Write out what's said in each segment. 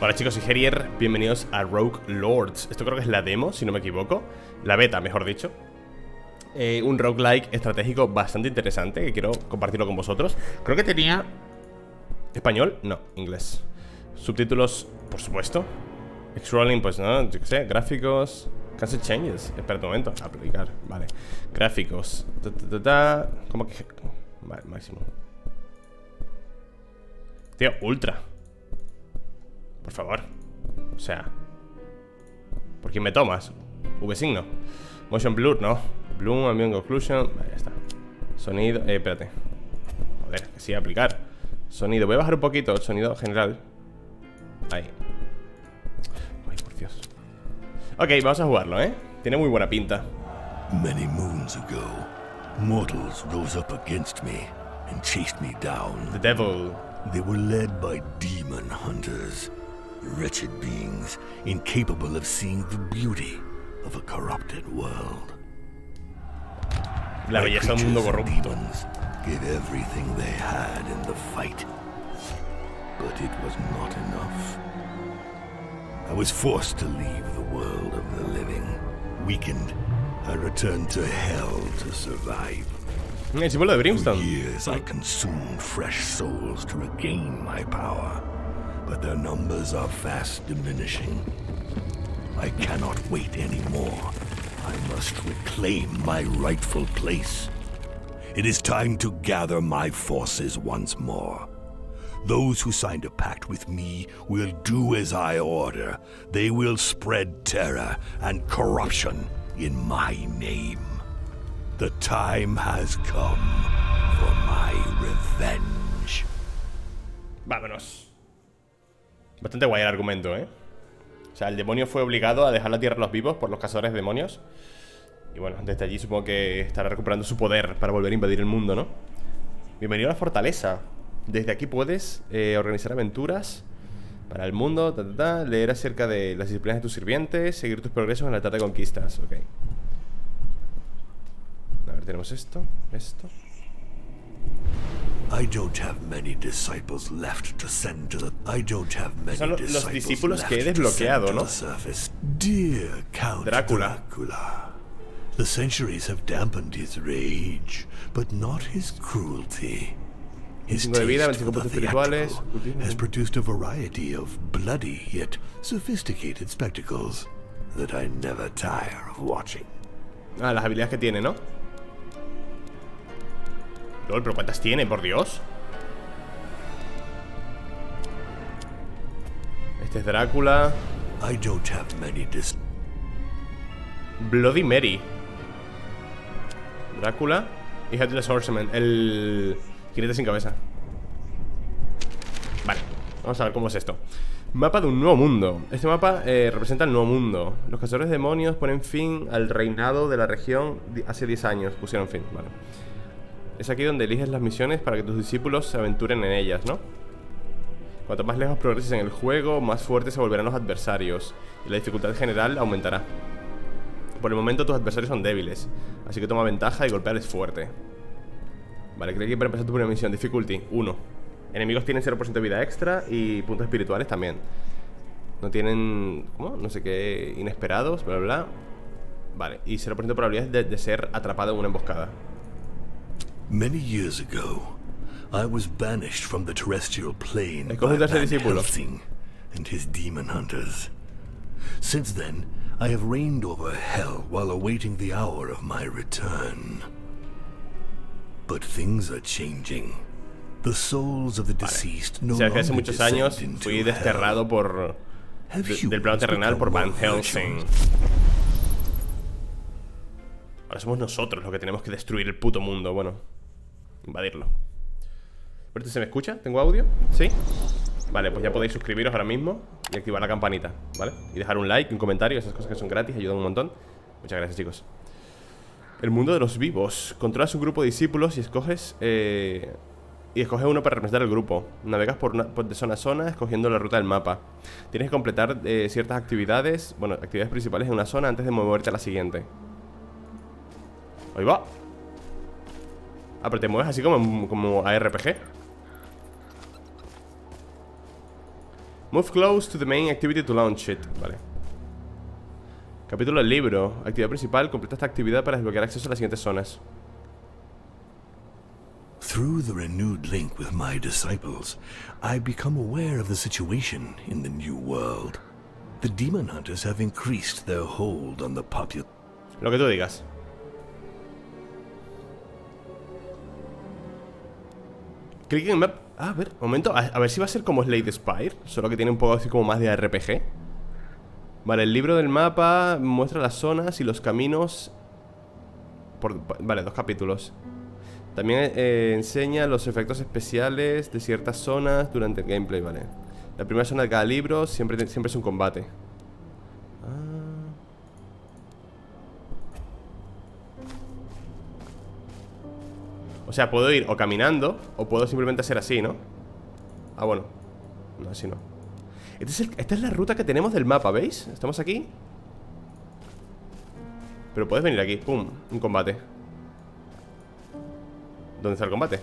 Hola chicos, soy Herier, bienvenidos a Rogue Lords. Esto creo que es la demo, si no me equivoco. La beta, mejor dicho. Un roguelike estratégico bastante interesante que quiero compartirlo con vosotros. Creo que tenía... ¿español? No, inglés. Subtítulos, por supuesto. Scrolling, pues no, yo qué sé, gráficos. Cancel changes, espera un momento, aplicar, vale. Gráficos, ¿cómo que? Vale, máximo. Tío, ultra. Por favor. O sea, ¿por quién me tomas? V-signo. Motion blur, no. Bloom, ambient occlusion. Vale, ya está. Sonido, espérate. Joder, que sí, aplicar. Sonido, voy a bajar un poquito el sonido general. Ahí. Ay, por Dios. Ok, vamos a jugarlo, ¿eh? Tiene muy buena pinta. Many moons ago, mortals rose up against me and chased me down. The devil. They were led by demon hunters, wretched beings incapable of seeing the beauty of a corrupted world. La belleza de un mundo corrupto. Demons gave everything they had in the fight, but it was not enough. I was forced to leave the world of the living. Weakened, I returned to hell to survive. El símbolo de For Brimstone. years I consumed fresh souls to regain my power, but their numbers are fast diminishing. I cannot wait anymore. I must reclaim my rightful place. It is time to gather my forces once more. Those who signed a pact with me will do as I order. They will spread terror and corruption in my name. The time has come for my revenge. Vámonos. Bastante guay el argumento, ¿eh? O sea, el demonio fue obligado a dejar la tierra a los vivos por los cazadores de demonios. Y bueno, desde allí supongo que estará recuperando su poder para volver a invadir el mundo, ¿no? Bienvenido a la fortaleza. Desde aquí puedes organizar aventuras para el mundo, leer acerca de las disciplinas de tus sirvientes, seguir tus progresos en la altar de conquistas. Ok. A ver, tenemos esto, esto. I don't have many disciples left to send to the Son los discípulos que he desbloqueado, ¿no? Dear Count Drácula. Dracula, the centuries have dampened his rage, but not his cruelty. His 25 de vida, taste 25 for the puntos espirituales. theatrical has produced a variety of bloody yet sophisticated spectacles that I never tire of watching. Ah, las habilidades que tiene, ¿no? Lol, pero ¿cuántas tiene, por Dios? Este es Drácula. I don't have many Bloody Mary. Drácula y Headless Horseman. El jinete sin cabeza. Vale, vamos a ver cómo es esto. Mapa de un nuevo mundo. Este mapa representa el nuevo mundo. Los cazadores de demonios ponen fin al reinado de la región hace 10 años. Pusieron fin, vale. Es aquí donde eliges las misiones para que tus discípulos se aventuren en ellas, ¿no? Cuanto más lejos progreses en el juego, más fuertes se volverán los adversarios y la dificultad general aumentará. Por el momento tus adversarios son débiles, así que toma ventaja y golpearles fuerte. Vale, creo que para empezar tu primera misión, difficulty 1. Enemigos tienen 0% de vida extra y puntos espirituales también. No tienen... ¿cómo? No sé qué... inesperados, bla, bla, bla. Vale, y 0% de probabilidades de ser atrapado en una emboscada. Many years ago, I was banished from the terrestrial plane by Escoge un tercer Van discípulo. Helsing and his demon hunters. Since then, I have reigned over hell while awaiting the hour of my return. But things are changing. The souls of the deceased no O sea, que longer hace muchos años descend into fui hell. desterrado por... del plano terrenal por Van Helsing. Ahora somos nosotros los que tenemos que destruir el puto mundo. Bueno, invadirlo. ¿Ahorita se me escucha? ¿Tengo audio? ¿Sí? Vale, pues ya podéis suscribiros ahora mismo y activar la campanita, ¿vale? Y dejar un like, un comentario, esas cosas que son gratis, ayudan un montón. Muchas gracias, chicos. El mundo de los vivos. Controlas un grupo de discípulos y escoges uno para representar el grupo. Navegas de zona a zona escogiendo la ruta del mapa. Tienes que completar ciertas actividades, bueno, actividades principales en una zona antes de moverte a la siguiente. Ahí va. Ah, pero te mueves así como ARPG. Move close to the main activity to launch it. Vale. Capítulo del libro. Actividad principal. Completa esta actividad para desbloquear acceso a las siguientes zonas. Through the renewed link with my disciples, I become aware of the situation in the new world. The demon hunters have increased their hold on the population. Lo que tú digas. Clic en map. A ver, momento. A ver si va a ser como Slade Spire. Solo que tiene un poco así como más de RPG. Vale, el libro del mapa muestra las zonas y los caminos. Vale, 2 capítulos. También enseña los efectos especiales de ciertas zonas durante el gameplay, vale. La primera zona de cada libro siempre es un combate. O sea, puedo ir o caminando o puedo simplemente hacer así, ¿no? Ah, bueno. No, así no. Esta es la ruta que tenemos del mapa, ¿veis? Estamos aquí. Pero puedes venir aquí, pum, un combate. ¿Dónde está el combate?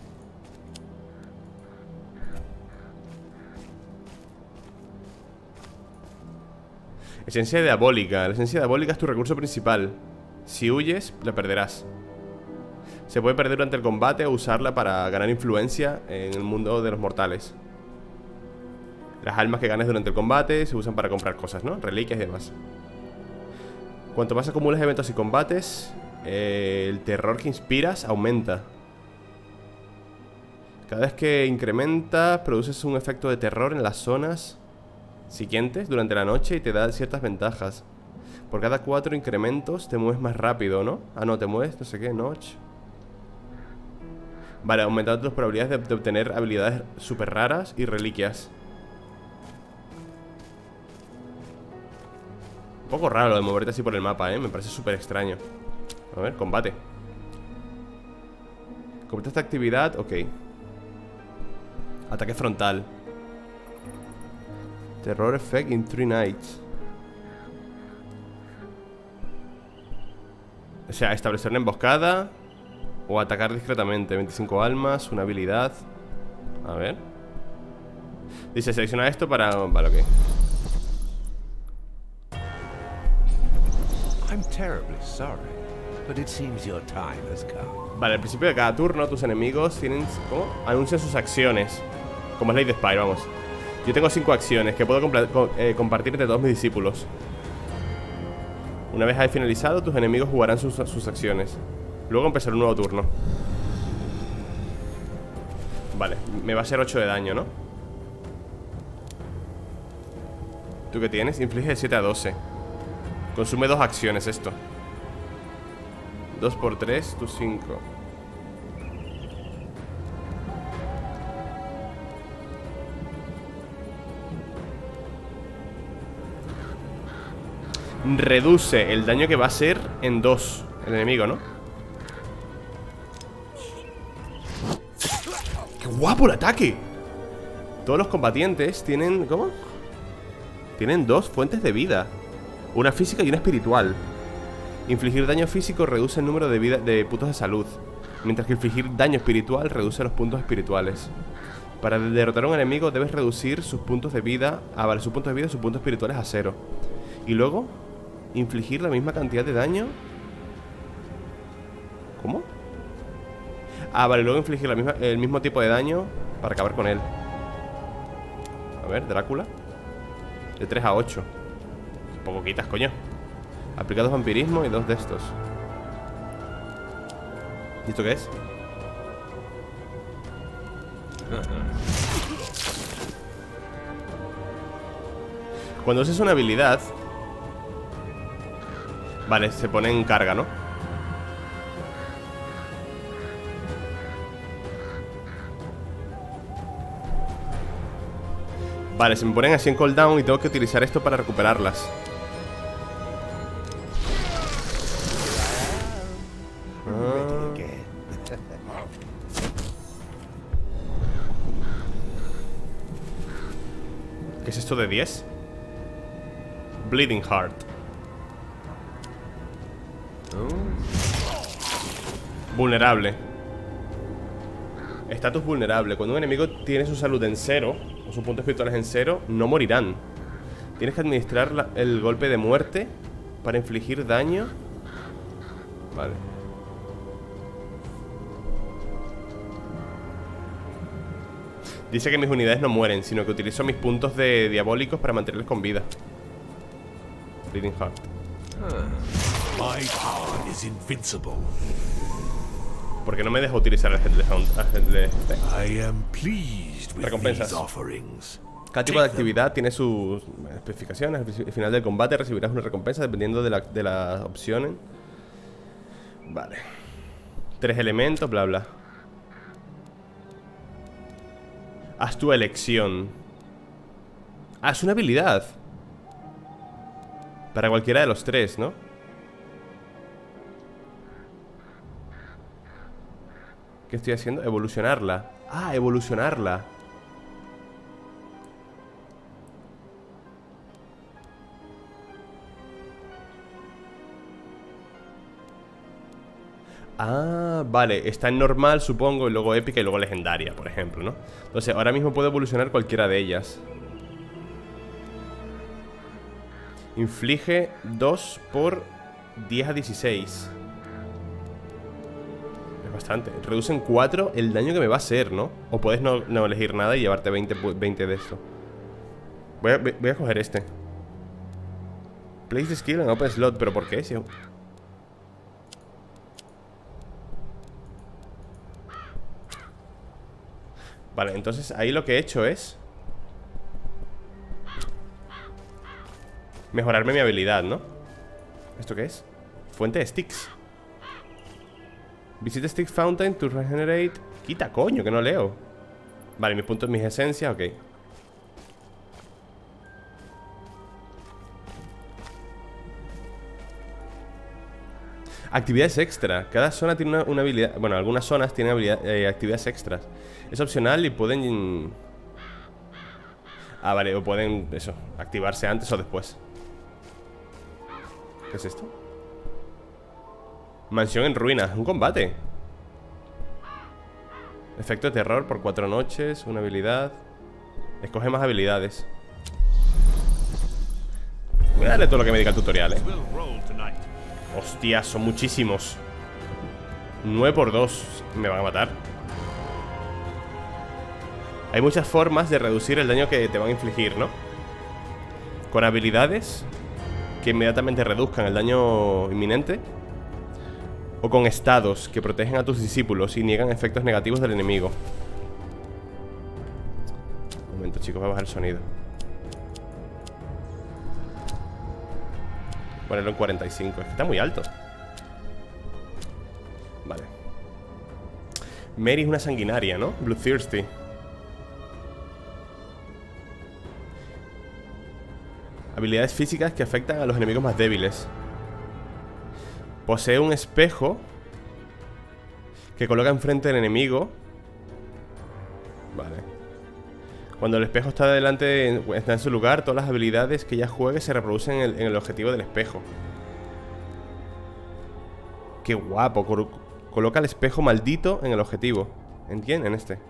Esencia diabólica. La esencia diabólica es tu recurso principal. Si huyes, la perderás. Se puede perder durante el combate o usarla para ganar influencia en el mundo de los mortales. Las almas que ganes durante el combate se usan para comprar cosas, ¿no? Reliquias y demás. Cuanto más acumules eventos y combates, el terror que inspiras aumenta. Cada vez que incrementas, produces un efecto de terror en las zonas siguientes durante la noche y te da ciertas ventajas. Por cada 4 incrementos te mueves más rápido, ¿no? Ah, no, te mueves, no sé qué, notch. Vale, aumentando tus probabilidades de obtener habilidades súper raras y reliquias. Un poco raro lo de moverte así por el mapa, me parece súper extraño. A ver, combate. Completa esta actividad, ok. Ataque frontal. Terror effect in 3 nights. O sea, establecer una emboscada o atacar discretamente. 25 almas, una habilidad. A ver. Dice, selecciona esto para... Vale, ok. I'm terribly sorry, but it seems your time has come. Vale, al principio de cada turno tus enemigos tienen... ¿Cómo? Anuncian sus acciones. Como Slade Spire, vamos. Yo tengo 5 acciones que puedo compartir entre todos mis discípulos. Una vez hayas finalizado, tus enemigos jugarán sus acciones. Luego empezará un nuevo turno. Vale, me va a hacer 8 de daño, ¿no? ¿Tú qué tienes? Inflige de 7 a 12. Consume 2 acciones esto. 2 por 3, tus 5. Reduce el daño que va a hacer en 2 el enemigo, ¿no? ¡Qué guapo el ataque! Todos los combatientes tienen... ¿Cómo? Tienen 2 fuentes de vida. Una física y una espiritual. Infligir daño físico reduce el número de puntos de salud, mientras que infligir daño espiritual reduce los puntos espirituales. Para derrotar a un enemigo debes reducir sus puntos de vida. Ah, vale, sus puntos de vida y sus puntos espirituales a 0. Y luego infligir la misma cantidad de daño. ¿Cómo? Ah, vale, luego infligir el mismo tipo de daño para acabar con él. A ver, Drácula. De 3 a 8. Poco quitas, coño. Aplica 2 vampirismo y 2 de estos. ¿Y esto qué es? Cuando uses una habilidad... Vale, se pone en carga, ¿no? Vale, se me ponen así en cooldown y tengo que utilizar esto para recuperarlas. ¿Qué es esto de 10? Bleeding Heart. Vulnerable. Estatus vulnerable. Cuando un enemigo tiene su salud en 0 Con sus puntos espirituales en 0, no morirán. Tienes que administrar el golpe de muerte para infligir daño. Vale. Dice que mis unidades no mueren, sino que utilizo mis puntos de diabólicos para mantenerles con vida. Bleeding Heart. My power is invincible. ¿Por qué no me deja utilizar el Headless? I am pleased with Recompensas. these offerings. Cada tipo de actividad tiene sus especificaciones. Al final del combate recibirás una recompensa dependiendo de las opciones. Vale. 3 elementos, bla bla. Haz tu elección. Ah, es una habilidad. Para cualquiera de los 3, ¿no? ¿Qué estoy haciendo? Evolucionarla. Ah, evolucionarla. Ah, vale, está en normal, supongo, y luego épica y luego legendaria, por ejemplo, ¿no? Entonces, ahora mismo puedo evolucionar cualquiera de ellas. Inflige 2 por 10 a 16. Es bastante. Reduce en 4 el daño que me va a hacer, ¿no? O puedes no elegir nada y llevarte 20 de esto. Voy a coger este. Place the skill en open slot, ¿pero por qué? Si... Vale, entonces ahí lo que he hecho es mejorarme mi habilidad, ¿no? ¿Esto qué es? Fuente de sticks. Visita Stick Fountain to regenerate. Quita, coño, que no leo. Vale, mis puntos, mis esencias, ok. Actividades extra. Cada zona tiene una habilidad. Bueno, algunas zonas tienen actividades extras. Es opcional y pueden... Ah, vale, o pueden, eso, activarse antes o después. ¿Qué es esto? Mansión en ruinas, un combate. Efecto de terror por 4 noches. Una habilidad. Escoge más habilidades. Voy a darle todo lo que me diga el tutorial, Hostia, son muchísimos. 9 por 2. Me van a matar. Hay muchas formas de reducir el daño que te van a infligir, ¿no? Con habilidades que inmediatamente reduzcan el daño inminente, o con estados que protegen a tus discípulos y niegan efectos negativos del enemigo. Un momento, chicos, voy a bajar el sonido. Ponerlo en 45, es que está muy alto. Vale. Mary es una sanguinaria, ¿no? Bloodthirsty. Habilidades físicas que afectan a los enemigos más débiles. Posee un espejo que coloca enfrente del enemigo. Vale. Cuando el espejo está delante, está en su lugar, todas las habilidades que ella juegue se reproducen en el objetivo del espejo. Qué guapo. Coloca el espejo maldito en el objetivo. ¿En quién? En este.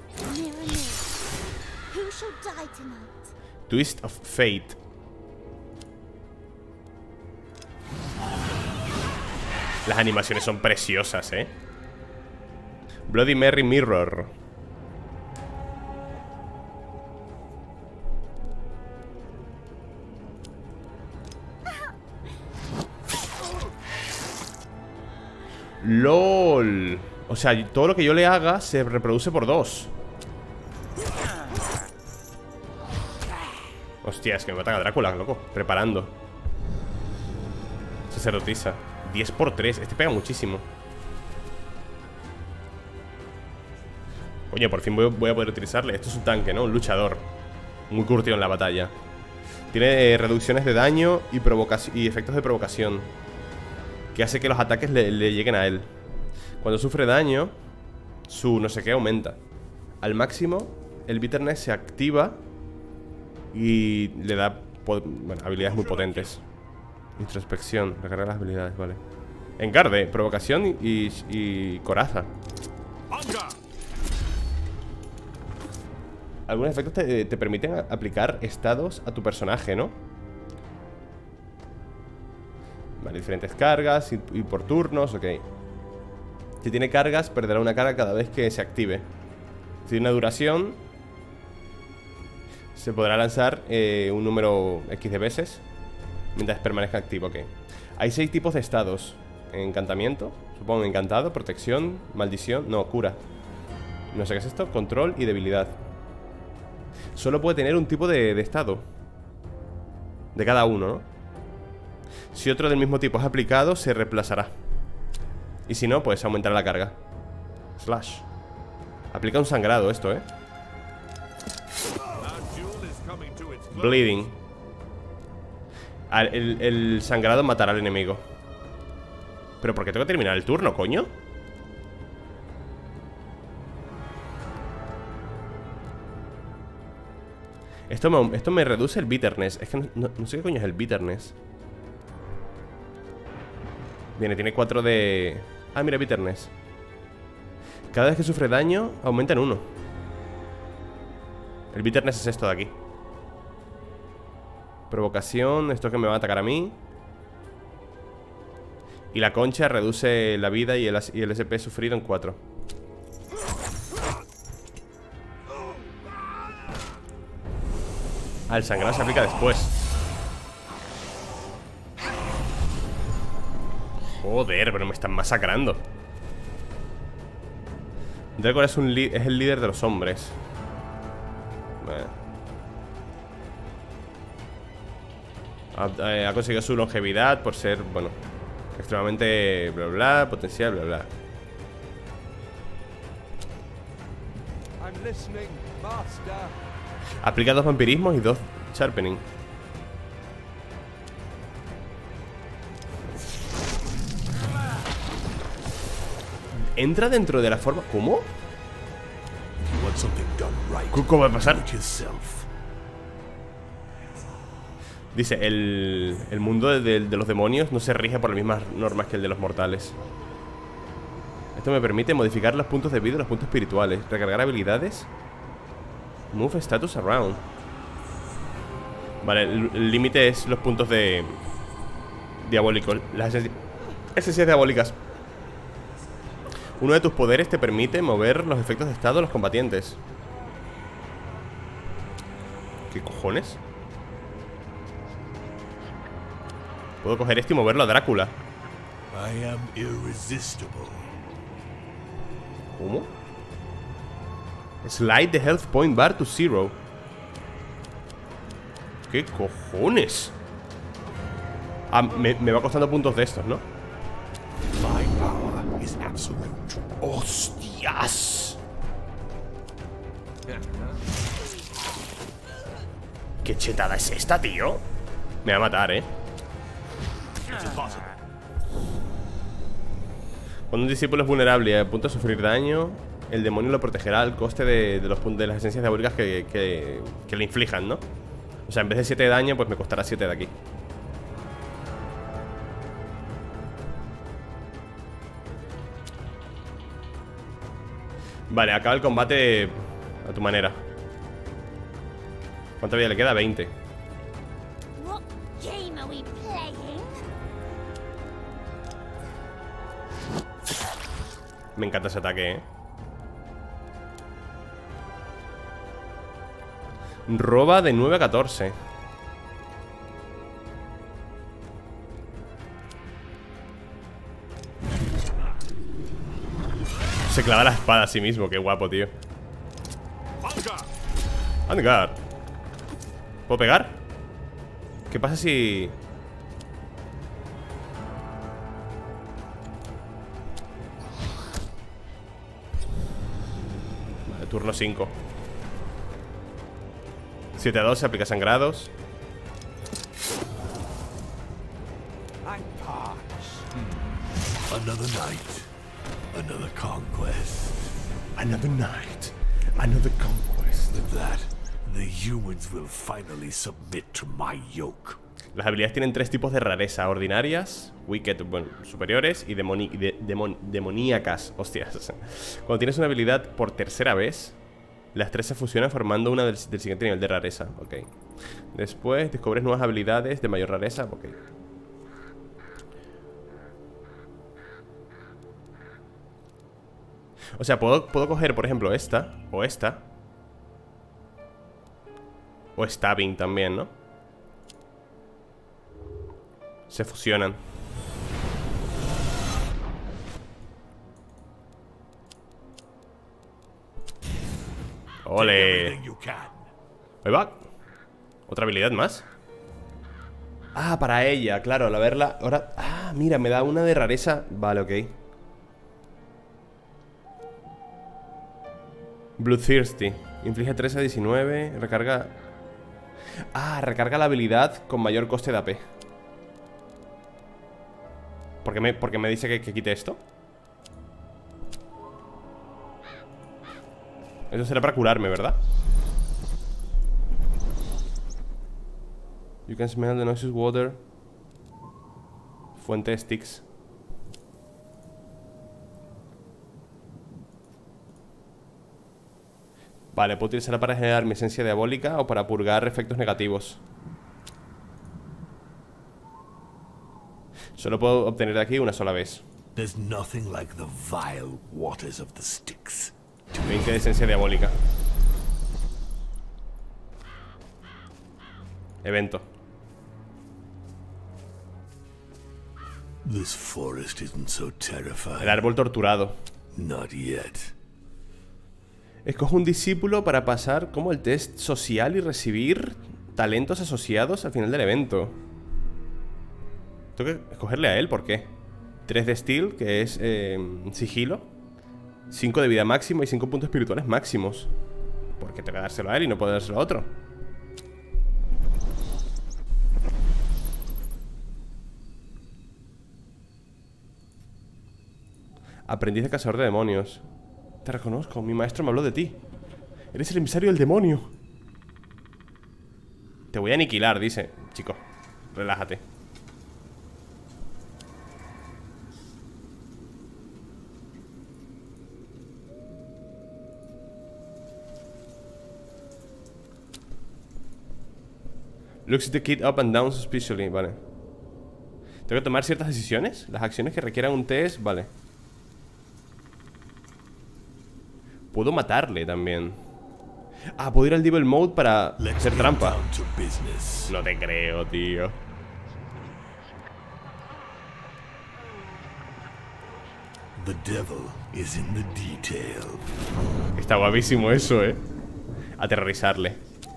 Twist of Fate. Las animaciones son preciosas, Bloody Mary Mirror. LOL. O sea, todo lo que yo le haga se reproduce por 2. Hostia, es que me matan a Drácula, loco. Preparando. Sacerdotisa. 10 por 3, este pega muchísimo. Coño, por fin voy a poder utilizarle. Esto es un tanque, ¿no? Un luchador. Muy curtido en la batalla. Tiene reducciones de daño y efectos de provocación, que hace que los ataques le lleguen a él. Cuando sufre daño, su no sé qué aumenta. Al máximo, el Bitterness se activa y le da habilidades muy potentes. Introspección, recargar las habilidades, vale. Engarde, provocación y coraza. algunos efectos te permiten aplicar estados a tu personaje, ¿no? Vale, diferentes cargas y por turnos, ok. Si tiene cargas, perderá una carga cada vez que se active. Si tiene una duración, se podrá lanzar un número X de veces mientras permanezca activo, ok. Hay 6 tipos de estados. Encantamiento, supongo encantado, protección, maldición, no, cura. No sé qué es esto, control y debilidad. Solo puede tener un tipo de estado de cada uno, ¿no? Si otro del mismo tipo es aplicado, se reemplazará. Y si no, pues aumentará la carga. Slash. Aplica un sangrado esto, Bleeding. El sangrado matará al enemigo. ¿Pero por qué tengo que terminar el turno, coño? Esto me reduce el bitterness. Es que no sé qué coño es el bitterness. Viene, tiene 4 de... Ah, mira, bitterness. Cada vez que sufre daño, aumenta en 1. El bitterness es esto de aquí. Provocación, esto que me va a atacar a mí. Y la concha reduce la vida y el SP sufrido en 4. Ah, el sangrado se aplica después. Joder, pero me están masacrando. Drakor es el líder de los hombres. Ha conseguido su longevidad por ser, bueno, extremadamente bla bla, potencial bla bla. Aplica 2 vampirismos y 2 sharpening. Entra dentro de la forma... ¿Cómo? ¿Cómo va a pasar? Dice, el mundo de los demonios no se rige por las mismas normas que el de los mortales. Esto me permite modificar los puntos de vida y los puntos espirituales. Recargar habilidades. Move status around. Vale, el límite es los puntos de... diabólicos. Las esencias diabólicas. Uno de tus poderes te permite mover los efectos de estado de los combatientes. ¿Qué cojones? Puedo coger esto y moverlo a Drácula. ¿Cómo? Slide the health point bar to 0. ¿Qué cojones? Ah, me va costando puntos de estos, ¿no? ¡Hostias! ¿Qué chetada es esta, tío? Me va a matar, Cuando un discípulo es vulnerable y a punto de sufrir daño, el demonio lo protegerá al coste de las esencias diabólicas que le inflijan, ¿no? O sea, en vez de 7 de daño, pues me costará 7 de aquí. Vale, acaba el combate a tu manera. ¿Cuánta vida le queda? 20. Me encanta ese ataque, Roba de 9 a 14. Se clava la espada a sí mismo, qué guapo, tío. Vanguard. ¿Puedo pegar? ¿Qué pasa si...? Vale, turno 5. 7 a 2, se aplica sangrados. Another night, another conquest. Another night, another conquest. With that, the humans will finally submit to my yoke. Las habilidades tienen 3 tipos de rareza: ordinarias, wicked, bueno, superiores y demoníacas. Hostias. Cuando tienes una habilidad por tercera vez, Las 3 se fusionan formando una del siguiente nivel de rareza. Ok. Después descubres nuevas habilidades de mayor rareza. Ok. O sea, puedo coger, por ejemplo, esta. O esta. O stabbing también, ¿no? Se fusionan. ¡Ole! Ahí va. Otra habilidad más. Ah, para ella, claro, al verla. Ahora. Ah, mira, me da una de rareza. Vale, ok. Bloodthirsty. Inflige 3 a 19. Recarga. Ah, recarga la habilidad con mayor coste de AP. ¿Por qué me dice que quite esto? Eso será para curarme, ¿verdad? You can smell the noxious water. Fuente de sticks. Vale, puedo utilizarla para generar mi esencia diabólica o para purgar efectos negativos. Solo puedo obtener de aquí una sola vez. There's nothing like the vile waters of the Styx. 20 de esencia diabólica. Evento. This forest isn't so terrifying. El árbol torturado. Not yet. Escoge un discípulo para pasar como el test social y recibir talentos asociados al final del evento. Tengo que escogerle a él, ¿por qué? 3 de Steel, que es sigilo. 5 de vida máximo y 5 puntos espirituales máximos. ¿Por qué tengo que dárselo a él y no puedo dárselo a otro? Aprendiz de cazador de demonios. Te reconozco, mi maestro me habló de ti. Eres el emisario del demonio. Te voy a aniquilar, dice. Chico, relájate. Looks the kid up and down suspiciously, vale. Tengo que tomar ciertas decisiones. Las acciones que requieran un test, vale. Puedo matarle también. Ah, puedo ir al Devil Mode para hacer trampa. No te creo, tío. The devil is in the detail. Está guapísimo eso, aterrorizarle.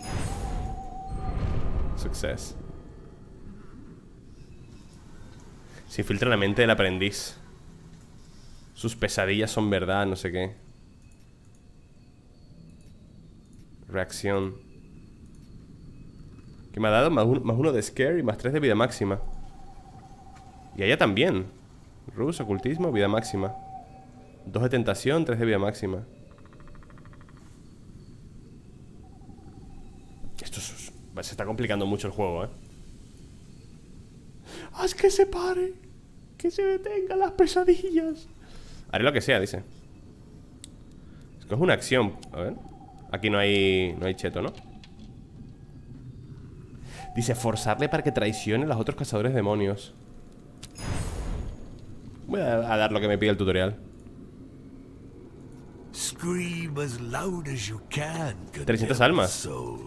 Success. Se infiltra en la mente del aprendiz. Sus pesadillas son verdad, no sé qué. Reacción. ¿Qué me ha dado? Más uno de Scare y más 3 de vida máxima. Y a ella también. Ruse, ocultismo, vida máxima. 2 de tentación, 3 de vida máxima. Esto se está complicando mucho el juego, ¡Haz que se pare! ¡Que se detengan las pesadillas! Haré lo que sea, dice. Escoge una acción. A ver. Aquí no hay cheto, ¿no? Dice, forzarle para que traicione a los otros cazadores de demonios. Voy a dar lo que me pide el tutorial. Scream as loud as you can. 300 almas.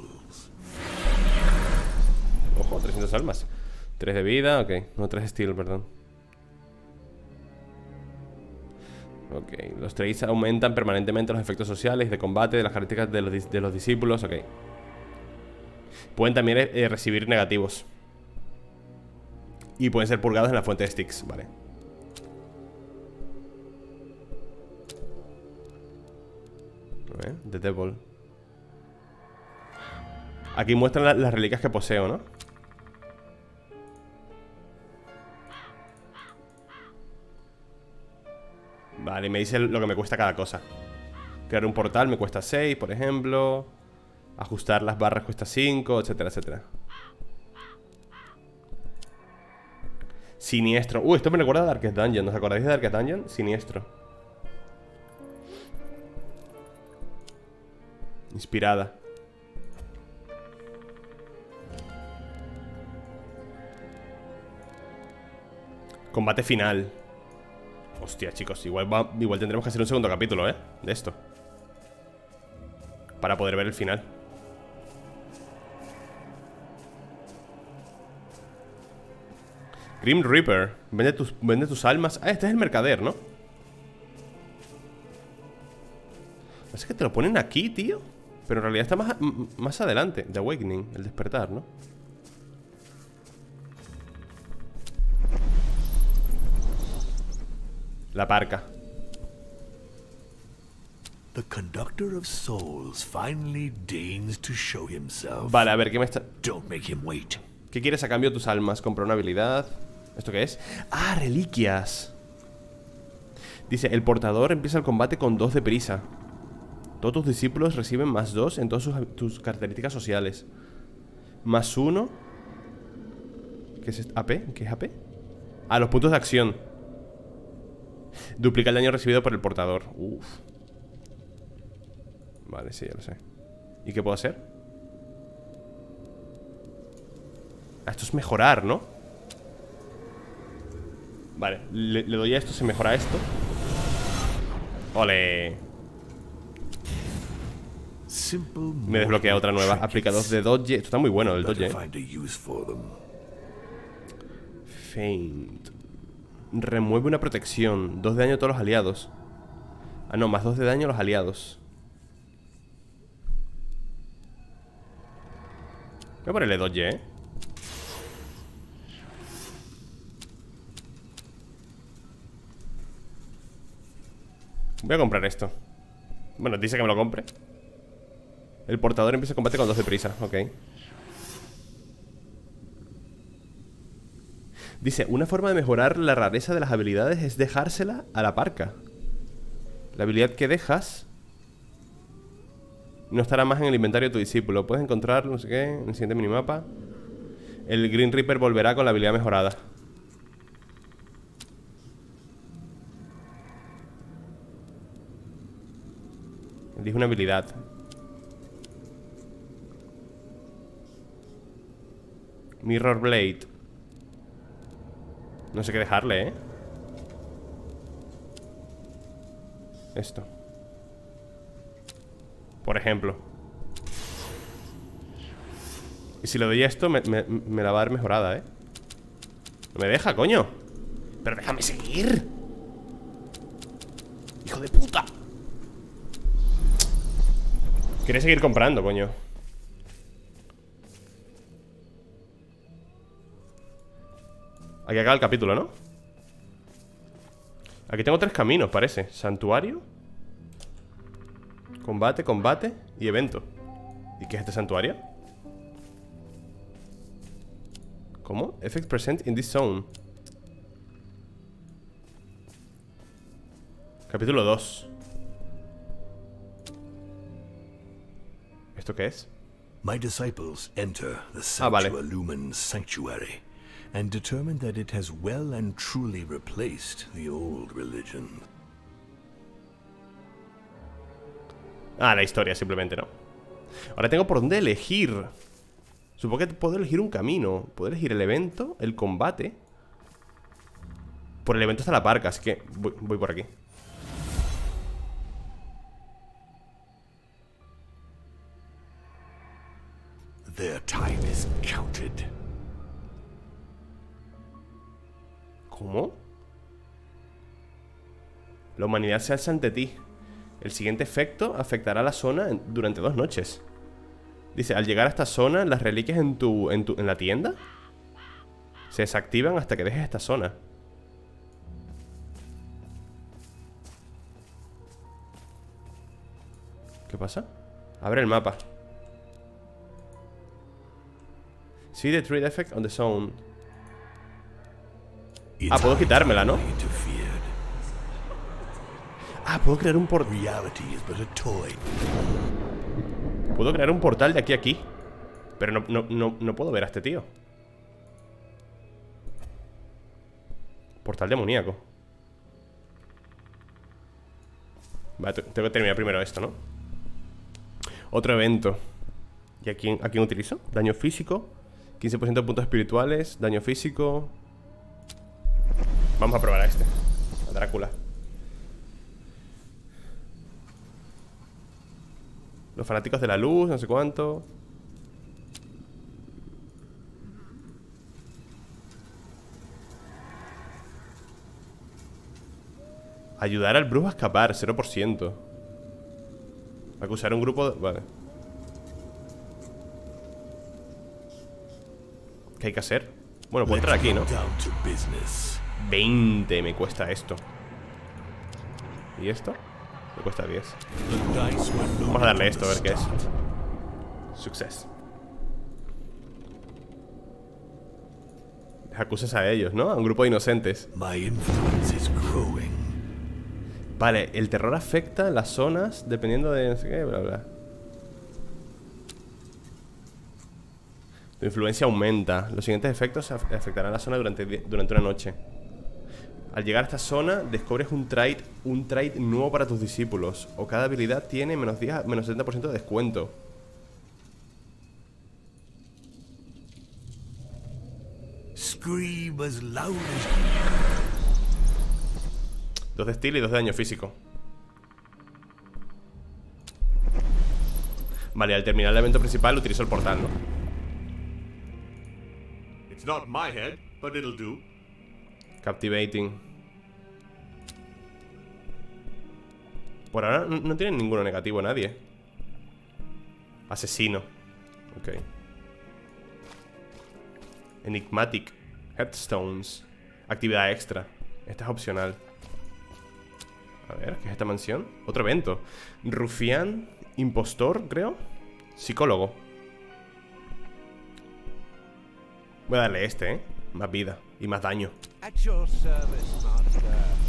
Ojo, 300 almas. 3 de vida, ok. No, 3 de steel, perdón. Ok, los traits aumentan permanentemente los efectos sociales de combate de las características de los discípulos, ok. Pueden también recibir negativos. Y pueden ser purgados en la fuente de Styx, vale. A ver, The Devil. Aquí muestran las reliquias que poseo, ¿no? Vale, y me dice lo que me cuesta cada cosa. Crear un portal me cuesta 6, por ejemplo. Ajustar las barras cuesta 5, etcétera, etcétera. Siniestro. Esto me recuerda a Darkest Dungeon. ¿Os acordáis de Darkest Dungeon? Siniestro. Inspirada. Combate final. Hostia, chicos, igual tendremos que hacer un segundo capítulo, de esto, para poder ver el final. Grim Reaper. Vende tus almas. Ah, este es el mercader, ¿no? Es que te lo ponen aquí, tío. Pero en realidad está más adelante. The Awakening, el despertar, ¿no? La parca. The conductor of souls finally deigns to show himself. Vale, a ver, ¿qué me está...? Don't make him wait. ¿Qué quieres a cambio de tus almas? Comprar una habilidad. ¿Esto qué es? ¡Ah, reliquias! Dice, el portador empieza el combate con 2 de prisa. Todos tus discípulos reciben más 2 en todas tus características sociales. Más 1. ¿Qué es esto? ¿AP? ¿Qué es AP? Ah, los puntos de acción. Duplica el daño recibido por el portador. Uf. Vale, sí, ya lo sé. ¿Y qué puedo hacer? Ah, esto es mejorar, ¿no? Vale, le doy a esto, se mejora esto. ¡Ole! Me desbloquea otra nueva. Aplica 2 de dodge. Esto está muy bueno, el dodge. Feint. Remueve una protección. 2 de daño a todos los aliados. Ah, no, más 2 de daño a los aliados. Voy a ponerle dodge, Voy a comprar esto. Bueno, dice que me lo compre. El portador empieza el combate con 2 de prisa, ok. Dice, una forma de mejorar la rareza de las habilidades es dejársela a la parca. La habilidad que dejas no estará más en el inventario de tu discípulo. Puedes encontrar, no sé qué, en el siguiente minimapa. El Green Reaper volverá con la habilidad mejorada. Elige una habilidad. Mirror Blade. No sé qué dejarle, Esto. Por ejemplo. Y si le doy esto, me la va a dar mejorada, No me deja, coño. Pero déjame seguir. ¡Hijo de puta! Quiere seguir comprando, coño. Aquí acaba el capítulo, ¿no? Aquí tengo 3 caminos, parece. Santuario, combate, combate y evento. ¿Y qué es este santuario? ¿Cómo? Effect present in this zone. Capítulo 2. ¿Esto qué es? My disciples enter the vale. Sanctualumen Sanctuary and determine that it has well and truly replaced the old religion. Ah, la historia, simplemente, ¿no? Ahora tengo por dónde elegir. Supongo que puedo elegir un camino. Puedo elegir el evento, el combate. Por el evento está la parca, así que voy por aquí. Their time is counted. ¿Cómo? La humanidad se alza ante ti. El siguiente efecto afectará a la zona durante 2 noches. Dice, al llegar a esta zona, las reliquias en la tienda se desactivan hasta que dejes esta zona. ¿Qué pasa? Abre el mapa. See the trade effect on the zone. Ah, puedo quitármela, ¿no? Ah, puedo crear un portal. Puedo crear un portal de aquí a aquí. Pero no puedo ver a este tío. Portal demoníaco. Vale, tengo que terminar primero esto, ¿no? Otro evento. ¿Y a quién utilizo? Daño físico, 15% de puntos espirituales, daño físico. Vamos a probar a este, a Drácula. Los fanáticos de la luz, no sé cuánto. Ayudar al brujo a escapar, 0%. Acusar a un grupo de... Vale. ¿Qué hay que hacer? Bueno, puedo entrar aquí, ¿no? 20 me cuesta esto. ¿Y esto? Me cuesta 10. Vamos a darle esto, a ver qué es. Success. Acusas a ellos, ¿no? A un grupo de inocentes. Vale, el terror afecta las zonas dependiendo de no sé qué, bla, bla. Tu influencia aumenta. Los siguientes efectos afectarán a la zona durante una noche. Al llegar a esta zona, descubres un trait nuevo para tus discípulos. O cada habilidad tiene menos 10, menos 70% de descuento. Scream as loud as... 2 de estilo y 2 de daño físico. Vale, al terminar el evento principal utilizo el portal, ¿no? It's not my head, but it'll do. Captivating. Por ahora no tienen ninguno negativo nadie. Asesino. Ok. Enigmatic. Headstones. Actividad extra. Esta es opcional. A ver, ¿qué es esta mansión? Otro evento. Rufián. Impostor, creo. Psicólogo. Voy a darle este, más vida y más daño. At your service, master.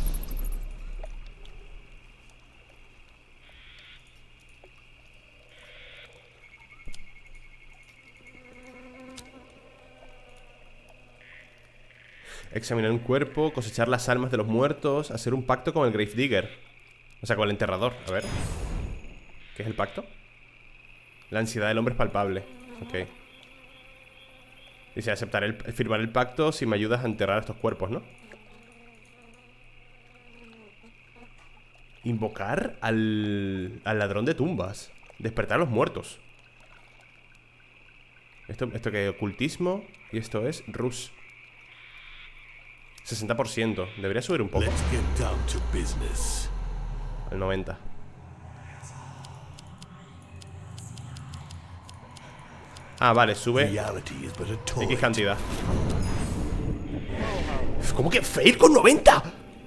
Examinar un cuerpo, cosechar las almas de los muertos, hacer un pacto con el Gravedigger. O sea, con el enterrador. A ver. ¿Qué es el pacto? La ansiedad del hombre es palpable. Ok. Dice, aceptaré firmar el pacto si me ayudas a enterrar a estos cuerpos, ¿no? Invocar al ladrón de tumbas. Despertar a los muertos. Esto que es ocultismo. Y esto es Rus. 60%. Debería subir un poco. Al 90. Ah, vale, sube X cantidad. ¿Cómo que fail con 90?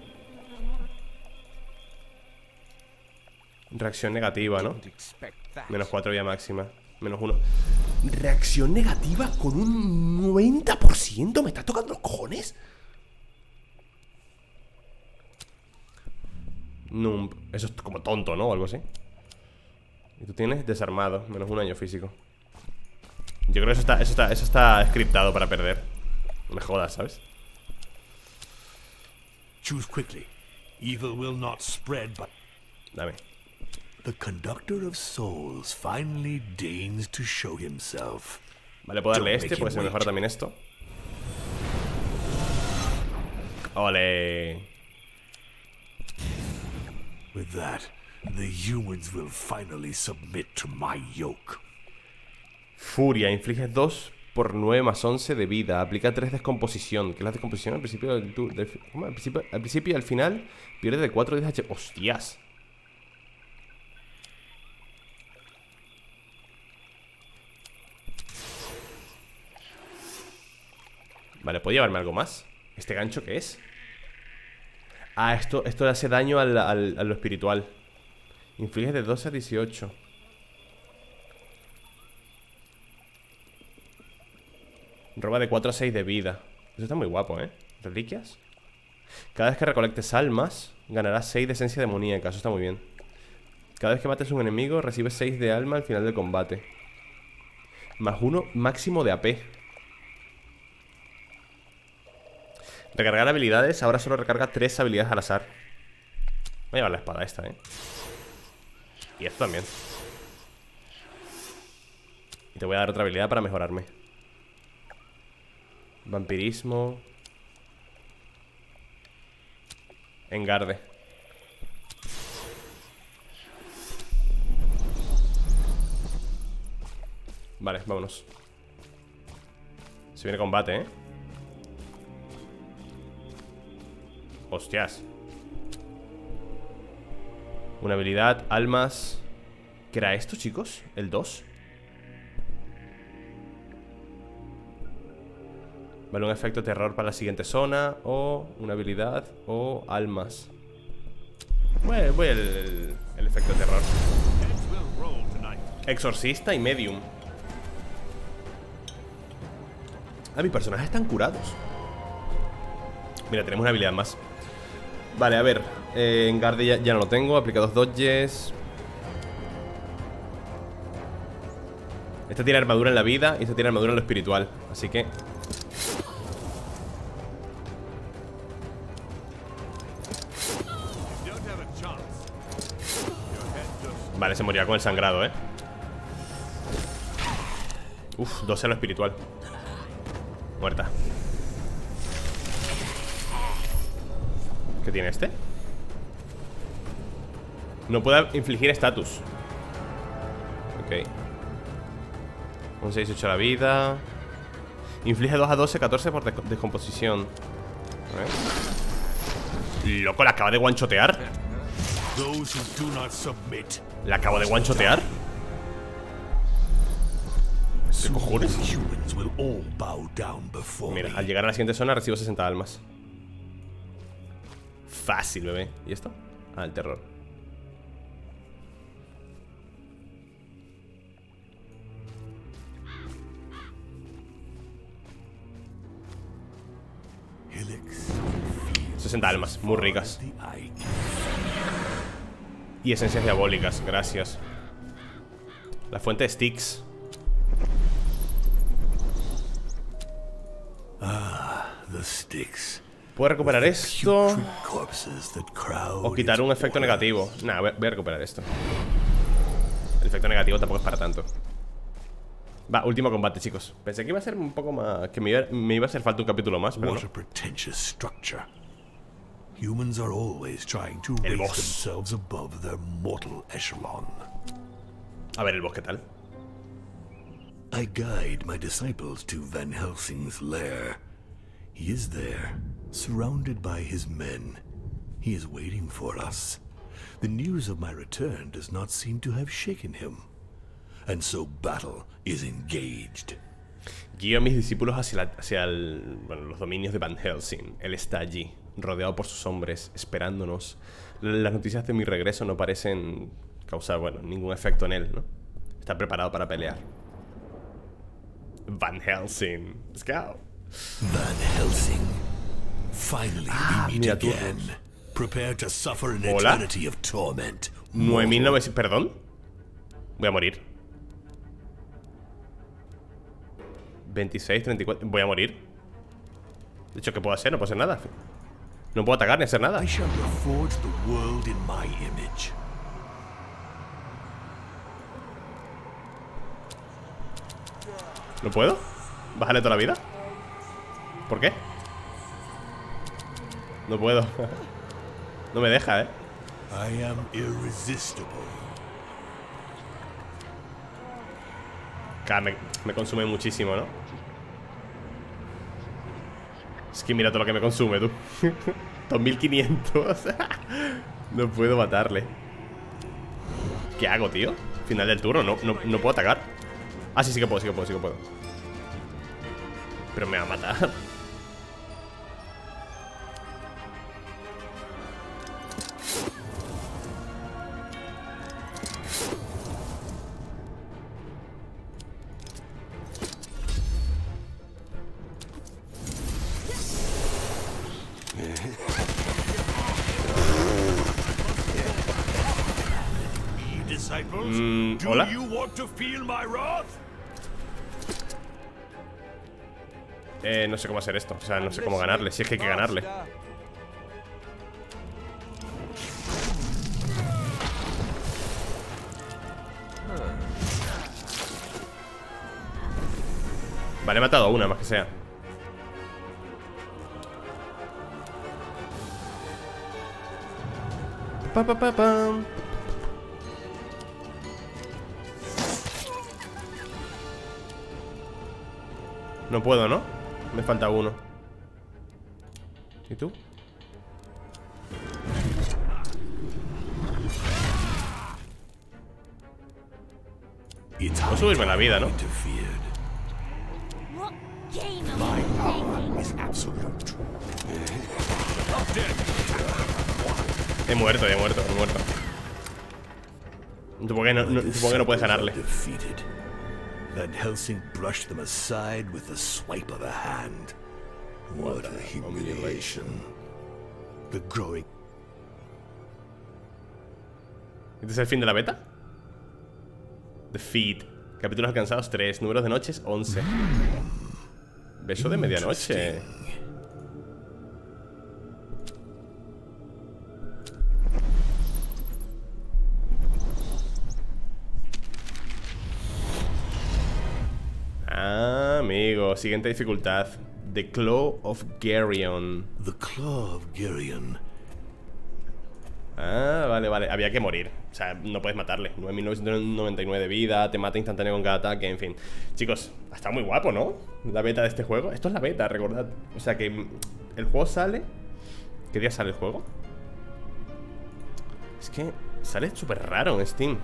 Reacción negativa, ¿no? Menos 4 vía máxima. Menos 1. Reacción negativa con un 90%. ¿Me estás tocando los cojones? Numb. Eso es como tonto, ¿no? O algo así. Y tú tienes desarmado. Menos 1 daño físico. Yo creo que eso está scriptado para perder. No me jodas, ¿sabes? Choose quickly. Evil will not spread, but Dame. the conductor of souls finally deigns to show himself. Vale, puedo darle este, porque se me mejora también esto. ¡Ole! With that, the humans will finally submit to my yoke. Furia, infliges 2 por 9 más 11 de vida. Aplica 3 descomposición. ¿Qué es la descomposición? Al principio al principio y al final pierde de 4 10 HP. ¡Hostias! Vale, ¿puedo llevarme algo más? ¿Este gancho qué es? Ah, esto le hace daño a lo espiritual. Inflige de 12 a 18. Roba de 4 a 6 de vida. Eso está muy guapo, ¿eh? Reliquias. Cada vez que recolectes almas, ganarás 6 de esencia demoníaca. Eso está muy bien. Cada vez que mates a un enemigo, recibes 6 de alma al final del combate. Más 1 máximo de AP. Recargar habilidades. Ahora solo recarga 3 habilidades al azar. Voy a llevar la espada esta, ¿eh? Y esto también. Y te voy a dar otra habilidad para mejorarme. Vampirismo. Engarde. Vale, vámonos. Se viene combate, ¿eh? Hostias. Una habilidad, almas. ¿Qué era esto, chicos? ¿El 2? Vale, un efecto terror para la siguiente zona. O una habilidad. O almas. Voy el efecto terror. Exorcista y medium. Ah, mis personajes están curados. Mira, tenemos una habilidad más. Vale, a ver. Engarde ya no lo tengo. Aplica 2 dodges. Esta tiene armadura en la vida y esta tiene armadura en lo espiritual. Así que... Vale, se moría con el sangrado, ¿eh? Uf, 12 a lo espiritual. Muerta. ¿Qué tiene este? No puede infligir estatus. Ok. Un 6-8 a la vida. Inflige 2 a 12, 14 por descomposición. A ver. Loco, la acaba de guanchotear. ¿La acabo de guanchotear? ¿Qué cojones? Mira, al llegar a la siguiente zona recibo 60 almas. Fácil, bebé. ¿Y esto? Ah, el terror. Helix 60 almas, muy ricas. Y esencias diabólicas, gracias. La fuente de Styx. the Styx. Puedo recuperar esto Putrid corpses that crowd o quitar un its efecto border. negativo. Nah, voy a recuperar esto. El efecto negativo tampoco es para tanto. Va, último combate, chicos. Pensé que iba a ser un poco más... Que me iba a hacer falta un capítulo más, pero What a no. pretentious structure. Humans are always trying to El raise boss. themselves above their mortal echelon. A ver el boss, ¿qué tal? I guide my disciples to Van Helsing's lair. He is there, surrounded by his men. He is waiting for us. The news of my return does not seem to have shaken him. And so battle is engaged. Guío a mis discípulos hacia los dominios de Van Helsing. Él está allí, rodeado por sus hombres, esperándonos. Las noticias de mi regreso no parecen causar, ningún efecto en él, ¿no? Está preparado para pelear. Van Helsing. Let's go. Van Helsing. Finally we meet mira tú. again. Prepare to suffer an Hola. eternity of torment. 9.900... ¿Perdón? Voy a morir. 26, 34... Voy a morir. De hecho, ¿qué puedo hacer? No puedo hacer nada. No puedo atacar ni hacer nada. I shall reforge the world in my image. ¿No puedo? ¿Bájale toda la vida? ¿Por qué? No puedo. No me deja, ¿eh? I am irresistible. Claro, me consume muchísimo, ¿no? Es que mira todo lo que me consume, tú. 2500. No puedo matarle. ¿Qué hago, tío? Final del turno, no puedo atacar. Ah, sí que puedo. Pero me va a matar. Disciples, hola. do you want to feel my wrath? No sé cómo hacer esto. O sea, no sé cómo ganarle. Si es que hay que ganarle. Vale, he matado a una, más que sea. Pa, pa, pa, pa. No puedo, ¿no? Me falta uno. ¿Y tú? Puedo subirme la vida, ¿no? He muerto. Supongo que no puedes ganarle. Van Helsing brushed them aside with the swipe of a hand. What a humiliation. The growing... ¿Este es el fin de la beta? Defeat. Capítulos alcanzados 3. Números de noches 11. Beso de medianoche. Ah, amigo. Siguiente dificultad. The Claw of Geryon. The Claw of Geryon. Ah, vale. Había que morir. O sea, no puedes matarle. 9.999 de vida, te mata instantáneo con cada ataque, en fin. Chicos, está muy guapo, ¿no? La beta de este juego. Esto es la beta, recordad. O sea que el juego sale... ¿Qué día sale el juego? Es que sale súper raro en Steam.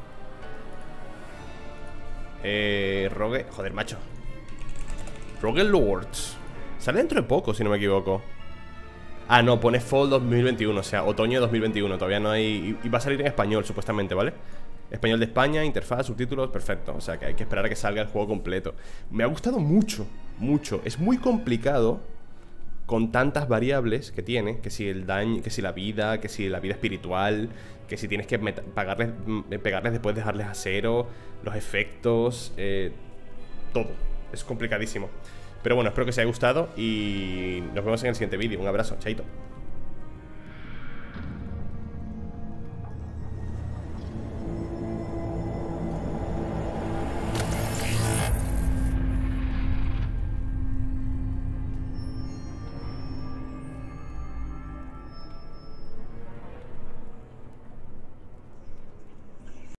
Rogue... Joder, macho. Rogue Lords. Sale dentro de poco, si no me equivoco. Ah, no, pone Fall 2021, o sea, otoño de 2021. Todavía no hay... Y va a salir en español, supuestamente, ¿vale? Español de España, interfaz, subtítulos, perfecto. O sea, que hay que esperar a que salga el juego completo. Me ha gustado mucho, mucho. Es muy complicado con tantas variables que tiene. Que si el daño, que si la vida espiritual, que si tienes que pegarles después dejarles a cero, los efectos, todo. Es complicadísimo. Pero bueno, espero que os haya gustado y nos vemos en el siguiente vídeo. Un abrazo, chaito.